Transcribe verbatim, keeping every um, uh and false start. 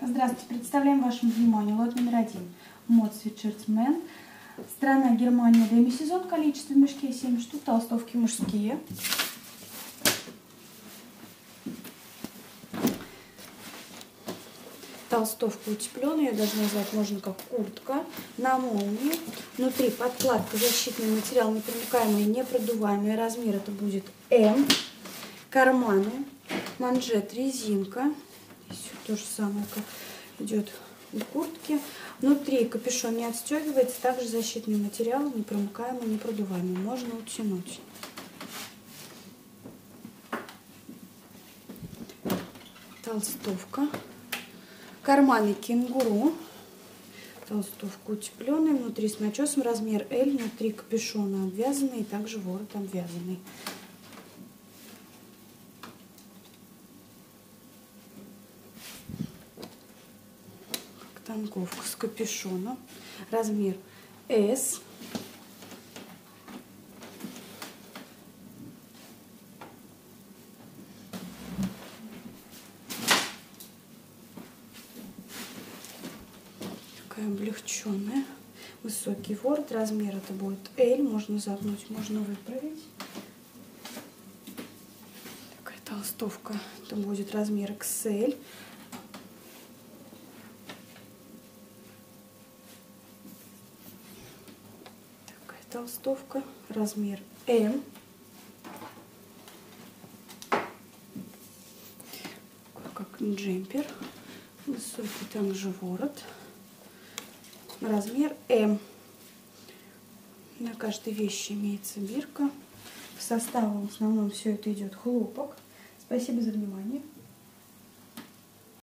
Здравствуйте, представляем вашему вниманию лот номер один. Мод Свитшерт-мен. Страна Германия, демисезон, количество в мешке семь штук, толстовки мужские. Толстовка утепленная, ее даже назвать можно как куртка, на молнии. Внутри подкладка, защитный материал, непромокаемый, непродуваемый. Размер это будет М. Карманы, манжет, резинка. Все то же самое, как идет у куртки. Внутри капюшон не отстегивается, также защитный материал, непромокаемый, непродуваемый. Можно утянуть. Толстовка. Карманы кенгуру. Толстовка утепленная, внутри с начесом, размер L, внутри капюшона обвязанный, и также ворот обвязанный. Танковка с капюшоном, размер S. Такая облегченная. Высокий ворот, размер это будет L, можно загнуть, можно выправить. Такая толстовка, это будет размер икс эль. Толстовка, размер М. Как джемпер. Высокий также ворот. Размер М. На каждой вещи имеется бирка. В составе в основном все это идет хлопок. Спасибо за внимание.